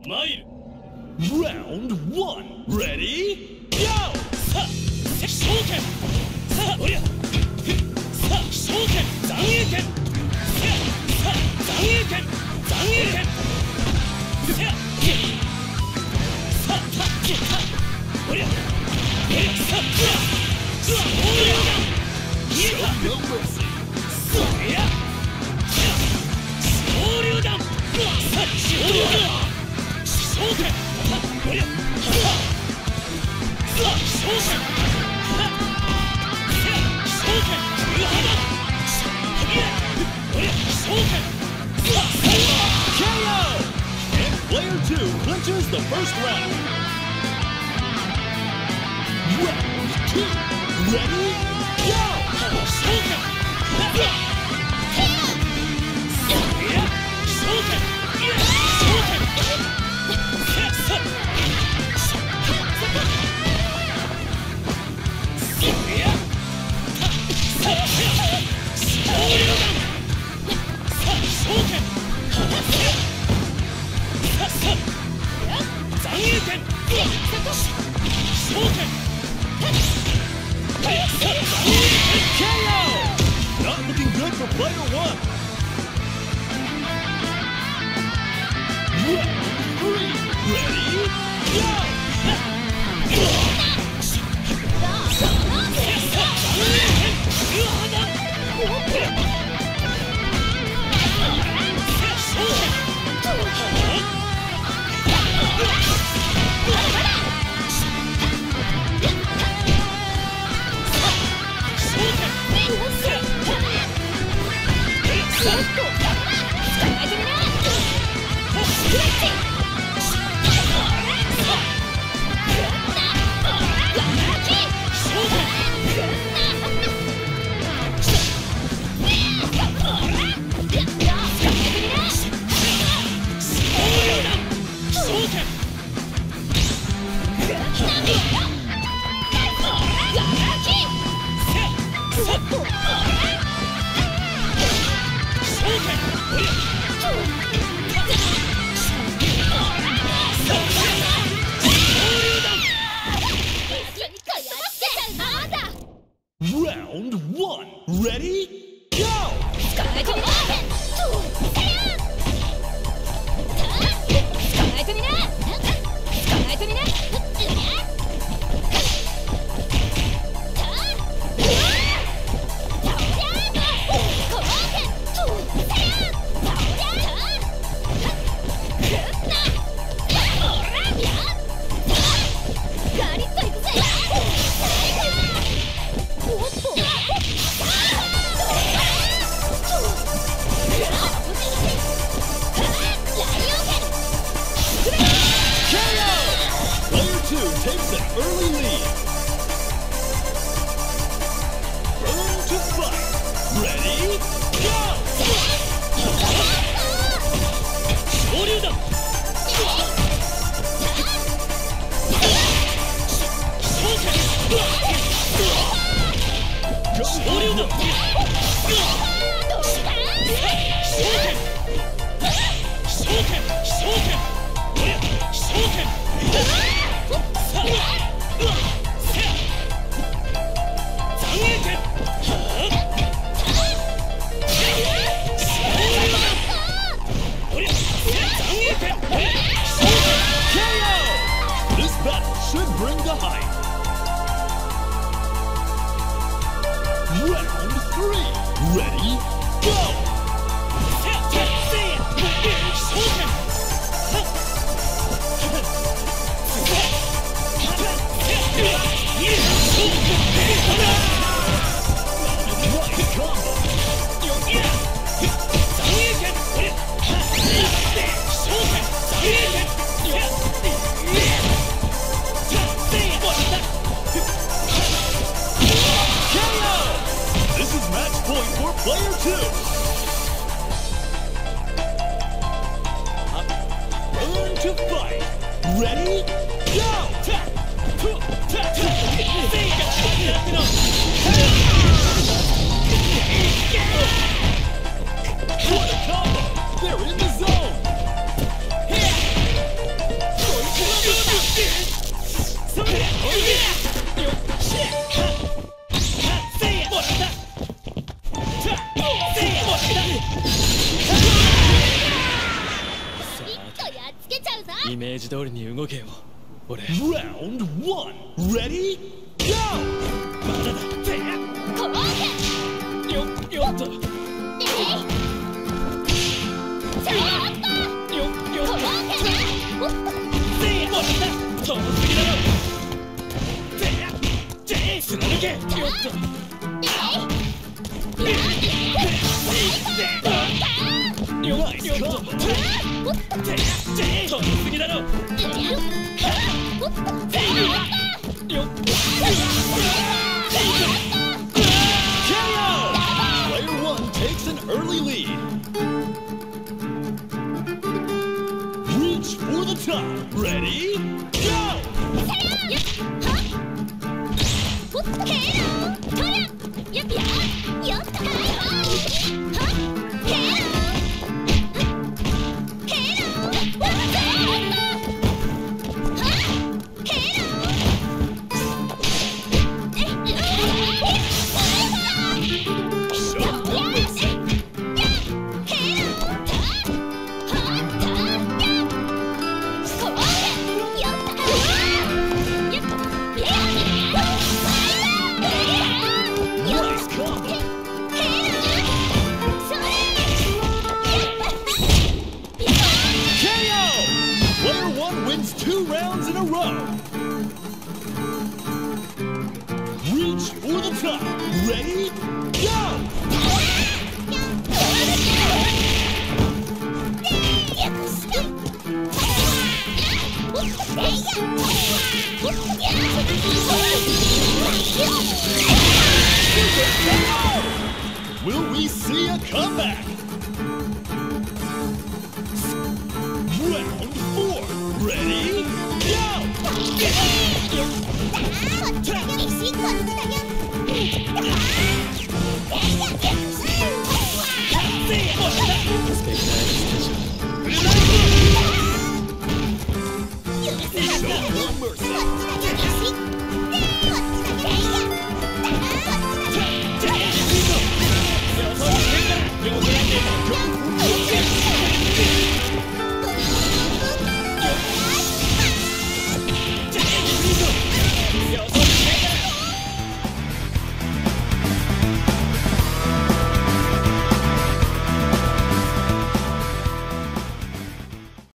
参る。Round 1 Ready Go! さあ昇剣。さあおりゃ。さあ昇剣残影剣。さあ残影剣残影剣。さあおりゃ。さあ昇竜弾。見えた。そりゃ昇竜弾。さあ昇竜弾。昇剣。おりゃ。さあ昇剣。昇剣重波だ。おりゃ昇剣。KO! And player 2 clinches the first round. Round 2 Ready Go! 昇剣。昇剣。昇剣。Not looking good for player 1. Round 3 Ready Go! Round 1 Ready Go! Takes an early lead. Learn to fight. Ready? Go! Shoryudan. Shoryudan. Shoryudan. Shoryudan. Shoryudan. Shoryudan. This battle should bring the hype. Round 3 Ready Go! This is match point for player 2. Learn to fight. Ready? Go! What a combo! They're in the zone! イメージ通りに動けよ俺。Round 1 Ready Go。 まだだってこうよっとよっ遠すぎだろ。つなげよっとよっと遠すぎだろ。よっPlayer 1 takes an early lead. Reach for the top. Ready? Go! Wins 2 rounds in a row. Reach for the top. Ready? Go! Will we see a comeback? Round 4. Ready? Go! Show no mercy.